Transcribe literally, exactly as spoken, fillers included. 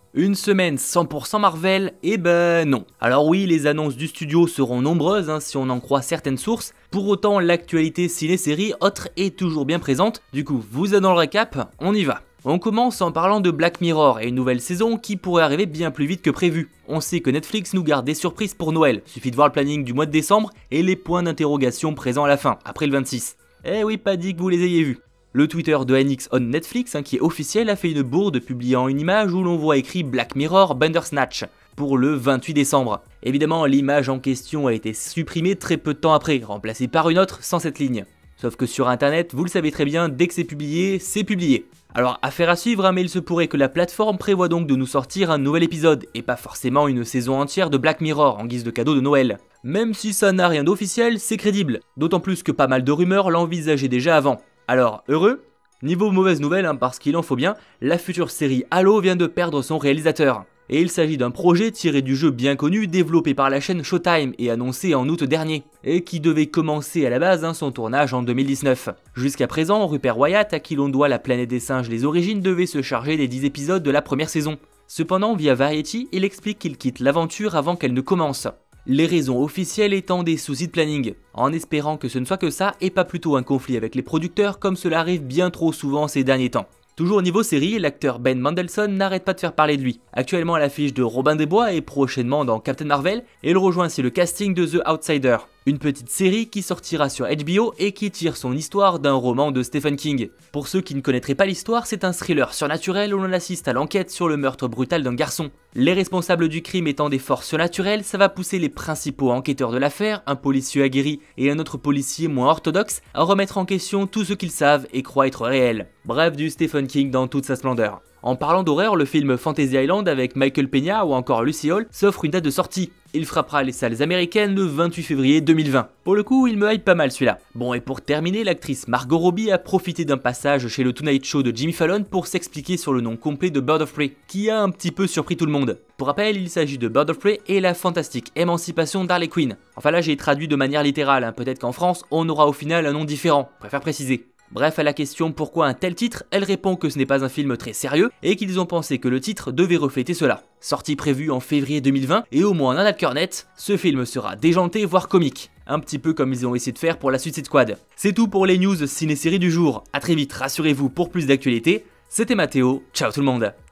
Une semaine cent pour cent Marvel? Eh ben non. Alors oui, les annonces du studio seront nombreuses hein, si on en croit certaines sources, pour autant l'actualité ciné-série autre est toujours bien présente, du coup vous êtes dans le récap, on y va. On commence en parlant de Black Mirror et une nouvelle saison qui pourrait arriver bien plus vite que prévu. On sait que Netflix nous garde des surprises pour Noël, suffit de voir le planning du mois de décembre et les points d'interrogation présents à la fin, après le vingt-six. Eh oui, pas dit que vous les ayez vus. Le Twitter de N X on Netflix, hein, qui est officiel, a fait une bourde publiant une image où l'on voit écrit Black Mirror Bandersnatch pour le vingt-huit décembre. Évidemment, l'image en question a été supprimée très peu de temps après, remplacée par une autre sans cette ligne. Sauf que sur internet, vous le savez très bien, dès que c'est publié, c'est publié. Alors affaire à suivre, hein, mais il se pourrait que la plateforme prévoit donc de nous sortir un nouvel épisode, et pas forcément une saison entière de Black Mirror en guise de cadeau de Noël. Même si ça n'a rien d'officiel, c'est crédible, d'autant plus que pas mal de rumeurs l'envisageaient déjà avant. Alors, heureux? Niveau mauvaise nouvelle, hein, parce qu'il en faut bien, la future série Halo vient de perdre son réalisateur. Et il s'agit d'un projet tiré du jeu bien connu développé par la chaîne Showtime et annoncé en août dernier, et qui devait commencer à la base hein, son tournage en deux mille dix-neuf. Jusqu'à présent, Rupert Wyatt, à qui l'on doit La Planète des Singes les origines, devait se charger des dix épisodes de la première saison. Cependant, via Variety, il explique qu'il quitte l'aventure avant qu'elle ne commence. Les raisons officielles étant des soucis de planning, en espérant que ce ne soit que ça et pas plutôt un conflit avec les producteurs comme cela arrive bien trop souvent ces derniers temps. Toujours niveau série, l'acteur Ben Mendelsohn n'arrête pas de faire parler de lui. Actuellement à l'affiche de Robin des Bois et prochainement dans Captain Marvel, et il rejoint ainsi le casting de The Outsider, une petite série qui sortira sur H B O et qui tire son histoire d'un roman de Stephen King. Pour ceux qui ne connaîtraient pas l'histoire, c'est un thriller surnaturel où l'on assiste à l'enquête sur le meurtre brutal d'un garçon. Les responsables du crime étant des forces surnaturelles, ça va pousser les principaux enquêteurs de l'affaire, un policier aguerri et un autre policier moins orthodoxe, à remettre en question tout ce qu'ils savent et croient être réel. Bref, du Stephen King dans toute sa splendeur. En parlant d'horreur, le film Fantasy Island avec Michael Peña ou encore Lucy Hall s'offre une date de sortie. Il frappera les salles américaines le vingt-huit février deux mille vingt. Pour le coup, il me hype pas mal celui-là. Bon, et pour terminer, l'actrice Margot Robbie a profité d'un passage chez le Tonight Show de Jimmy Fallon pour s'expliquer sur le nom complet de Bird of Prey, qui a un petit peu surpris tout le monde. Pour rappel, il s'agit de Bird of Prey et la fantastique émancipation d'Harley Quinn. Enfin là, j'ai traduit de manière littérale, hein. Peut-être qu'en France, on aura au final un nom différent, préfère préciser. Bref, à la question pourquoi un tel titre, elle répond que ce n'est pas un film très sérieux et qu'ils ont pensé que le titre devait refléter cela. Sortie prévue en février deux mille vingt et au moins en a de cœur net, ce film sera déjanté voire comique. Un petit peu comme ils ont essayé de faire pour la Suicide Squad. C'est tout pour les news ciné-séries du jour. A très vite, rassurez-vous pour plus d'actualité. C'était Mathéo, ciao tout le monde.